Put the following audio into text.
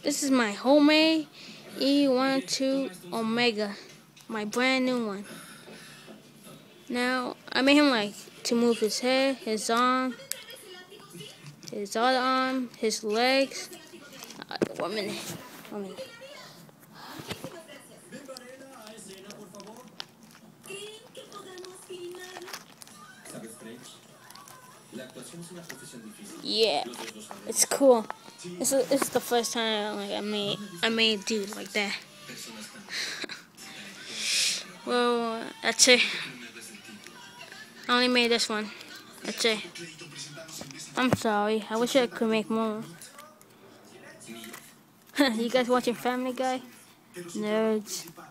This is my homemade E-123 Omega, my brand new one. Now I made him like to move his head, his arm, his other arm, his legs. 1 minute, 1 minute. Yeah, it's cool. This is the first time like I made a dude like that. Well, that's it. I only made this one. That's it. I'm sorry. I wish I could make more. You guys watching Family Guy? Nerds.